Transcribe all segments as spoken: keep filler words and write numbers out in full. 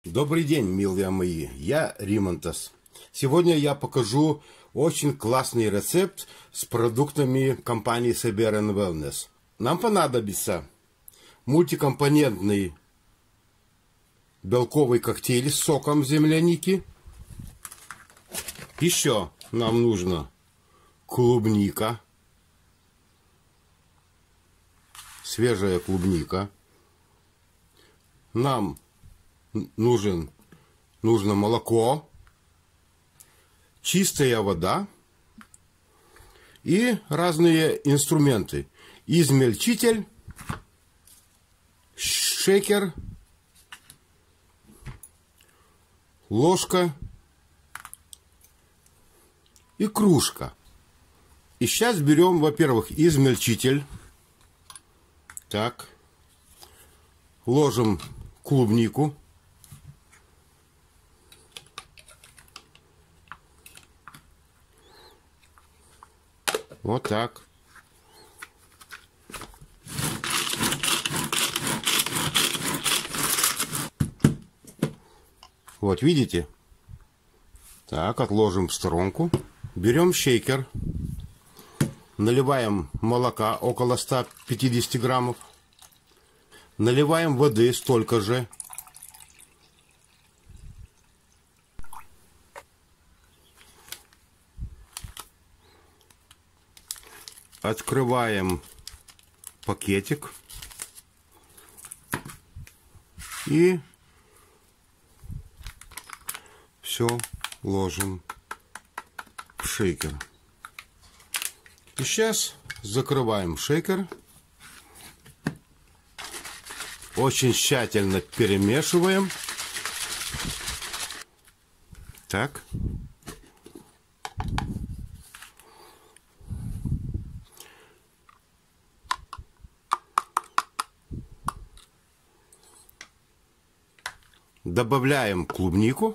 Добрый день, милые мои, я Римонтас. Сегодня я покажу очень классный рецепт с продуктами компании Cyber энд Wellness. Нам понадобится мультикомпонентный белковый коктейль с соком земляники. Еще нам нужно клубника, свежая клубника. Нам нужен, нужно молоко, чистая вода и разные инструменты. Измельчитель, шейкер, ложка и кружка. И сейчас берем, во-первых, измельчитель. Так. Ложим клубнику. Вот так. Вот, видите? Так, отложим в сторонку. Берем шейкер. Наливаем молока около ста пятидесяти граммов. Наливаем воды столько же. Открываем пакетик и все ложим в шейкер. И сейчас закрываем шейкер. Очень тщательно перемешиваем. Так. Добавляем клубнику.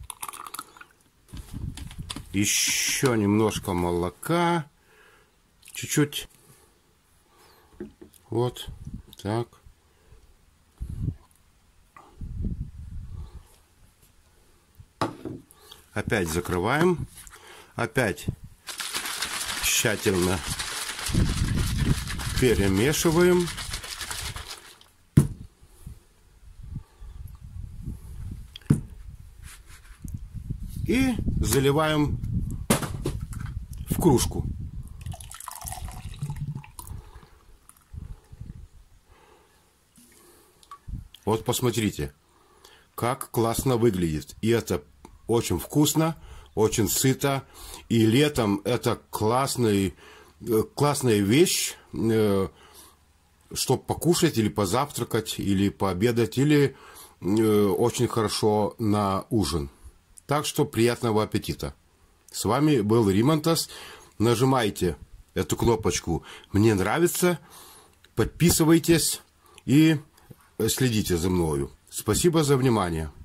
Еще немножко молока. Чуть-чуть. Вот так. Опять закрываем. Опять тщательно перемешиваем. И заливаем в кружку. Вот посмотрите, как классно выглядит. И это очень вкусно, очень сыто. И летом это классный, классная вещь, чтобы покушать или позавтракать, или пообедать, или очень хорошо на ужин. Так что приятного аппетита. С вами был Римонтас. Нажимайте эту кнопочку «Мне нравится», подписывайтесь и следите за мною. Спасибо за внимание.